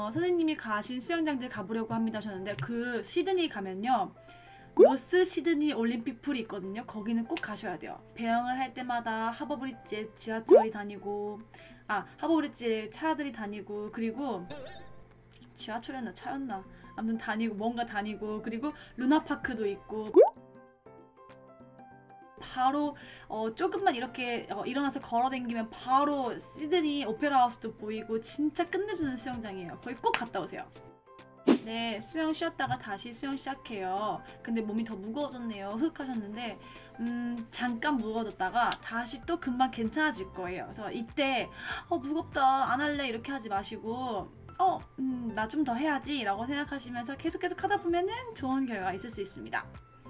선생님이 가신 수영장들 가보려고 합니다 하셨는데, 그 시드니 가면요, 노스 시드니 올림픽 풀이 있거든요. 거기는 꼭 가셔야 돼요. 배영을 할 때마다 하버브리지에 지하철이 다니고, 하버브리지에 차들이 다니고, 그리고 지하철이었나 차였나 아무튼 다니고, 뭔가 다니고, 그리고 루나파크도 있고, 바로 조금만 이렇게 일어나서 걸어다니면 바로 시드니 오페라 하우스도 보이고, 진짜 끝내주는 수영장이에요. 거기 꼭 갔다 오세요. 네, 수영 쉬었다가 다시 수영 시작해요. 근데 몸이 더 무거워졌네요. 흑 하셨는데, 잠깐 무거워졌다가 다시 또 금방 괜찮아질 거예요. 그래서 이때 무겁다, 안 할래 이렇게 하지 마시고, 나 좀 더 해야지 라고 생각하시면서 계속 하다 보면은 좋은 결과가 있을 수 있습니다.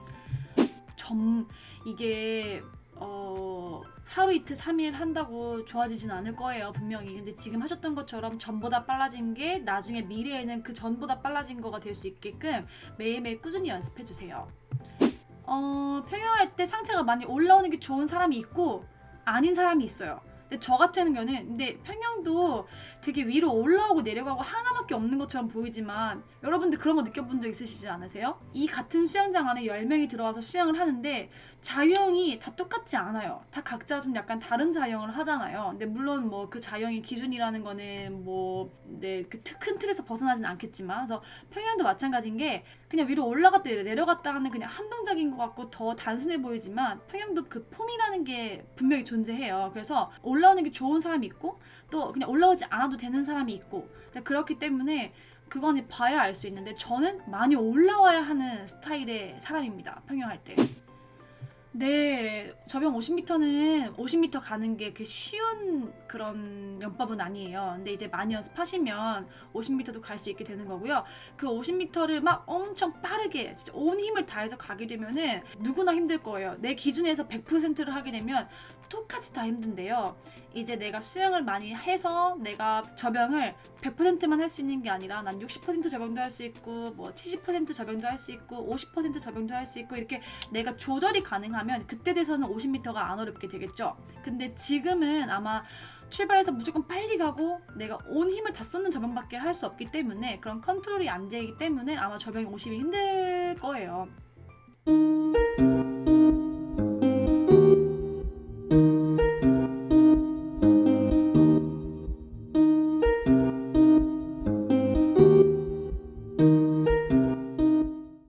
이게 하루 이틀 3일 한다고 좋아지진 않을 거예요, 분명히. 근데 지금 하셨던 것처럼 전보다 빨라진 게 나중에 미래에는 그 전보다 빨라진 거가 될 수 있게끔 매일매일 꾸준히 연습해주세요. 평영할 때 상체가 많이 올라오는 게 좋은 사람이 있고 아닌 사람이 있어요. 근데 저 같은 경우는, 근데 평영도 되게 위로 올라오고 내려가고 하나밖에 없는 것처럼 보이지만, 여러분들 그런 거 느껴본 적 있으시지 않으세요? 이 같은 수영장 안에 10명이 들어와서 수영을 하는데 자유형이 다 똑같지 않아요. 다 각자 좀 약간 다른 자유형을 하잖아요. 근데 물론 뭐 그 자유형의 기준이라는 거는 그 큰 틀에서 벗어나진 않겠지만, 그래서 평영도 마찬가지인 게, 그냥 위로 올라갔다 내려갔다 하는 그냥 한 동작인 것 같고 더 단순해 보이지만, 평영도 그 폼이라는 게 분명히 존재해요. 그래서 올라오는 게 좋은 사람이 있고, 또 그냥 올라오지 않아도 되는 사람이 있고, 그렇기 때문에 그건 봐야 알 수 있는데, 저는 많이 올라와야 하는 스타일의 사람입니다, 평영할 때. 네, 저병 50m는 50m 가는 게 쉬운 그런 연법은 아니에요. 근데 이제 많이 연습하시면 50m도 갈 수 있게 되는 거고요. 그 50m를 막 엄청 빠르게 진짜 온 힘을 다해서 가게 되면은 누구나 힘들 거예요. 내 기준에서 100%를 하게 되면 똑같이 다 힘든데요. 이제 내가 수영을 많이 해서 내가 저병을 100%만 할 수 있는 게 아니라, 난 60% 저병도 할 수 있고, 70% 저병도 할 수 있고, 50% 저병도 할 수 있고, 이렇게 내가 조절이 가능하면 그때 돼서는 50m가 안 어렵게 되겠죠. 근데 지금은 아마 출발해서 무조건 빨리 가고 내가 온 힘을 다 쏟는 저병밖에 할 수 없기 때문에, 그런 컨트롤이 안 되기 때문에 아마 저병이 50이 힘들 거예요.